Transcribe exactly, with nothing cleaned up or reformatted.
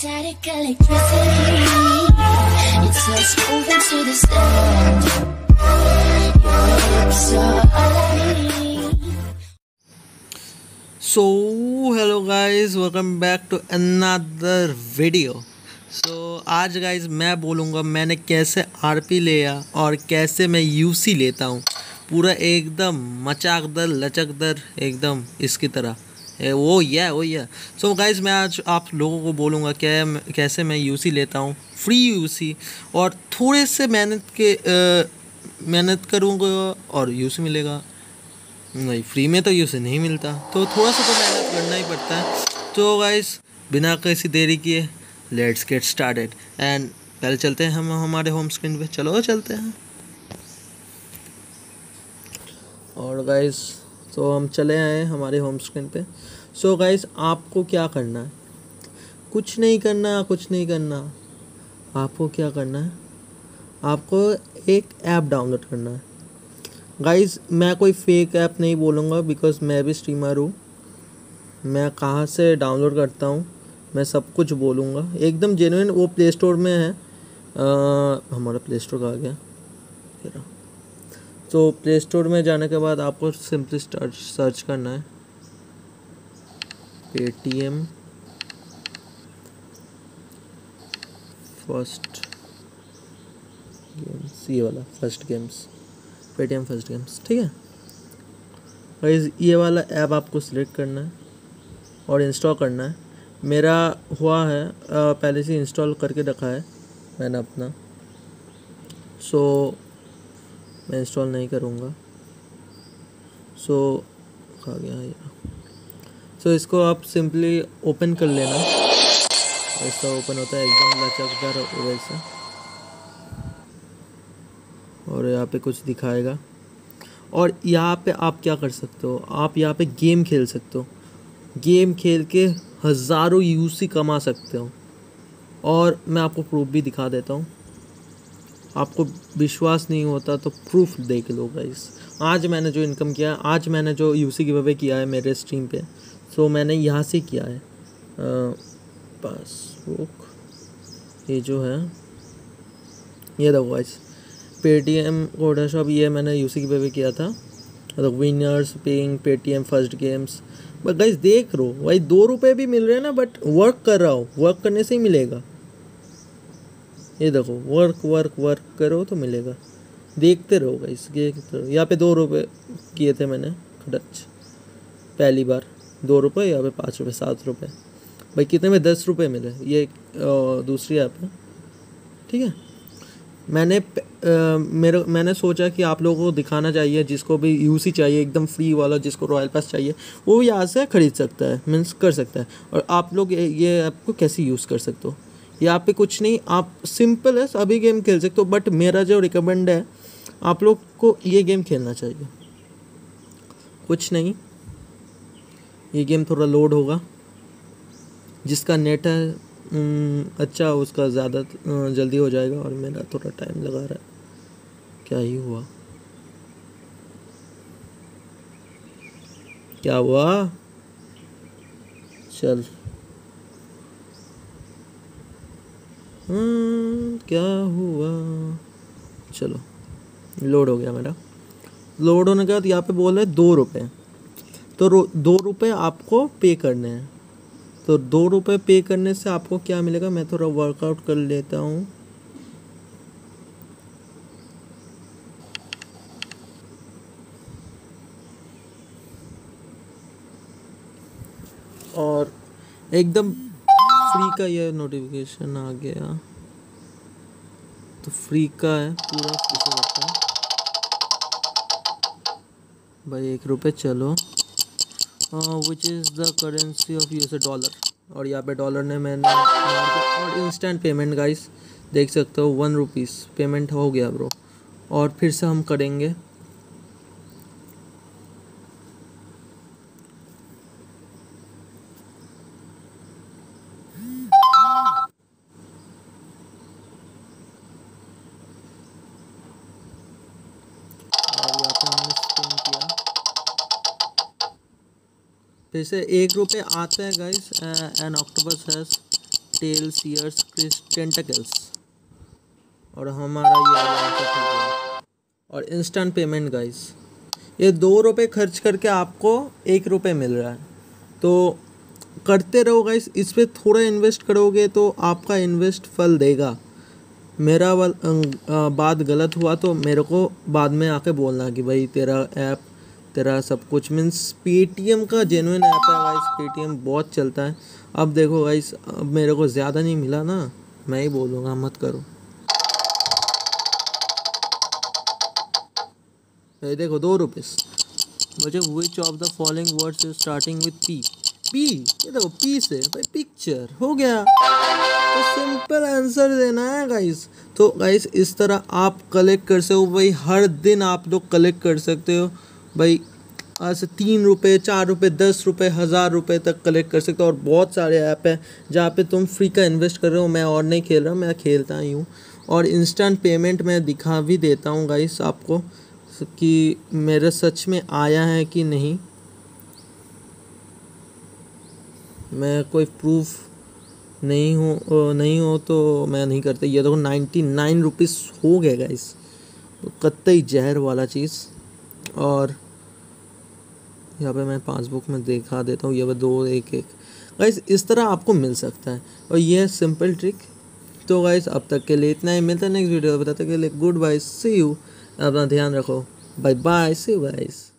Static electricity, it's us moving to the sound. Your lips are all I need. So hello guys, welcome back to another video. So आज guys मैं बोलूँगा मैंने कैसे RP लिया और कैसे मैं यूसी लेता हूँ, पूरा एकदम मचाकदर लचकदर एकदम इसकी तरह ए, वो या वो या सो गाइज मैं आज आप लोगों को बोलूँगा क्या कैसे मैं यूसी लेता हूँ, फ्री यूसी, और थोड़े से मेहनत के मेहनत करूँगा और यूसी मिलेगा। नहीं, फ्री में तो यूसी नहीं मिलता, तो थोड़ा सा तो मेहनत करना ही पड़ता है। तो गाइस बिना किसी देरी किए लेट्स गेट स्टार्टेड एंड पहले चलते हैं हम हमारे होम स्क्रीन पे। चलो चलते हैं। और गाइस तो हम चले आए हमारे होम स्क्रीन पे। सो गाइस आपको क्या करना है, कुछ नहीं करना कुछ नहीं करना आपको क्या करना है, आपको एक ऐप डाउनलोड करना है। गाइस मैं कोई फेक ऐप नहीं बोलूँगा बिकॉज मैं भी स्ट्रीमर हूँ। मैं कहाँ से डाउनलोड करता हूँ मैं सब कुछ बोलूँगा, एकदम जेन्युइन। वो प्ले स्टोर में है। आ, हमारा प्ले स्टोर कहाँ गया तेरा। तो प्ले स्टोर में जाने के बाद आपको सिंपली सर्च करना है पेटीएम फर्स्ट गेम्स, ये वाला first games, Paytm first games, ठीक है गाइस। ये वाला ऐप आपको सिलेक्ट करना है और इंस्टॉल करना है। मेरा हुआ है, पहले से इंस्टॉल करके रखा है मैंने अपना, सो मैं इंस्टॉल नहीं करूँगा। सो खा गया ये। सो इसको आप सिंपली ओपन कर लेना। ऐसा ओपन होता है एकदम लचकदार वैसा, और यहाँ पे कुछ दिखाएगा। और यहाँ पे आप क्या कर सकते हो, आप यहाँ पे गेम खेल सकते हो। गेम खेल के हज़ारों यूसी कमा सकते हो। और मैं आपको प्रूफ भी दिखा देता हूँ। आपको विश्वास नहीं होता तो प्रूफ देख लो गाइस। आज मैंने जो इनकम किया, आज मैंने जो यूसी गिवअवे किया है मेरे स्ट्रीम पे, सो मैंने यहाँ से किया है। पासबुक ये जो है, ये देखो गाइस, पेटीएम कोडा शॉप, ये मैंने यूसी गिवअवे किया था। The winners paying Paytm first games. But guys देख रो भाई, दो रुपये भी मिल रहे हैं ना, बट वर्क कर रहा हूँ, वर्क करने से ही मिलेगा। ये देखो वर्क वर्क वर्क करो तो मिलेगा। देखते रहो गाइस, देखते रहो। यहाँ पे दो रुपये किए थे मैंने खर्च पहली बार, दो रुपये, यहाँ पे पाँच रुपये, सात रुपये। भाई कितने में दस रुपये मिले। ये दूसरी ऐप है, ठीक है। मैंने आ, मेरे मैंने सोचा कि आप लोगों को दिखाना चाहिए, जिसको भी यूसी चाहिए एकदम फ्री वाला, जिसको रॉयल पास चाहिए वो यहाँ से ख़रीद सकता है, मीन्स कर सकता है। और आप लोग ये ऐप को कैसे यूज़ कर सकते हो, यहाँ पे कुछ नहीं, आप सिंपल है सभी गेम खेल सकते हो। बट मेरा जो रिकमेंड है, आप लोग को ये गेम खेलना चाहिए। कुछ नहीं, ये गेम थोड़ा लोड होगा, जिसका नेट है अच्छा उसका ज़्यादा जल्दी हो जाएगा, और मेरा थोड़ा टाइम लगा रहा है। क्या ही हुआ, क्या हुआ, चल हम्म क्या हुआ, चलो लोड हो गया मेरा। लोड होने के बाद यहाँ पे बोल रहे दो रुपये, तो दो रुपये आपको पे करने हैं। तो दो रुपये पे करने से आपको क्या मिलेगा, मैं थोड़ा वर्कआउट कर लेता हूँ। और एकदम फ्री का ये नोटिफिकेशन आ गया, तो फ्री का है पूरा, किसे लगता है भाई एक रुपये। चलो which is the currency of USA dollar, और यहाँ पे डॉलर ने मैंने, और इंस्टेंट पेमेंट गाइस देख सकते हो, वन रुपीज़ पेमेंट हो गया ब्रो। और फिर से हम करेंगे। फिर से एक रुपये आता है guys, an octopus has tails ears tentacles, और हमारा ये आ गया ठीक है। और इंस्टेंट पेमेंट गाइस, ये दो रुपये खर्च करके आपको एक रुपये मिल रहा है, तो करते रहो गाइस। इस पर थोड़ा इन्वेस्ट करोगे तो आपका इन्वेस्ट फल देगा। मेरा वाल आ, बात गलत हुआ तो मेरे को बाद में आके बोलना कि भाई तेरा ऐप तेरा सब कुछ मीन्स पेटीएम का जेन्युइन ऐप है गाइस, पेटीएम बहुत चलता है। अब देखो गाइस, अब मेरे को ज़्यादा नहीं मिला ना, मैं ही बोलूँगा मत करो। ये देखो दो रुपीस मुझे, which of the following words is starting with P. P, ये देखो पी से भाई पिक्चर हो गया, तो सिंपल आंसर देना है गाइस। तो गाइस इस तरह आप कलेक्ट कर सकते हो भाई, हर दिन आप लोग कलेक्ट कर सकते हो भाई। ऐसे तीन रुपये चार रुपये दस रुपये हज़ार रुपये तक कलेक्ट कर सकते हो। और बहुत सारे ऐप हैं जहाँ पे तुम फ्री का इन्वेस्ट कर रहे हो। मैं और नहीं खेल रहा, मैं खेलता ही हूँ। और इंस्टेंट पेमेंट मैं दिखा भी देता हूँ गाइस आपको कि मेरे सच में आया है कि नहीं। मैं कोई प्रूफ नहीं हूँ नहीं हो तो मैं नहीं करता। ये देखो नाइन्टी नाइन रुपीज़ हो गए गाइस, तो कतई जहर वाला चीज़। और यहाँ पे मैं पासबुक में दिखा देता हूँ, ये वो दो एक एक गाइस इस तरह आपको मिल सकता है। और ये है सिंपल ट्रिक। तो गाइस अब तक के लिए इतना ही, मिलता है नेक्स्ट वीडियो। बताते के लिए गुड बाय, सी यू, अपना ध्यान रखो, bye bye, see you guys.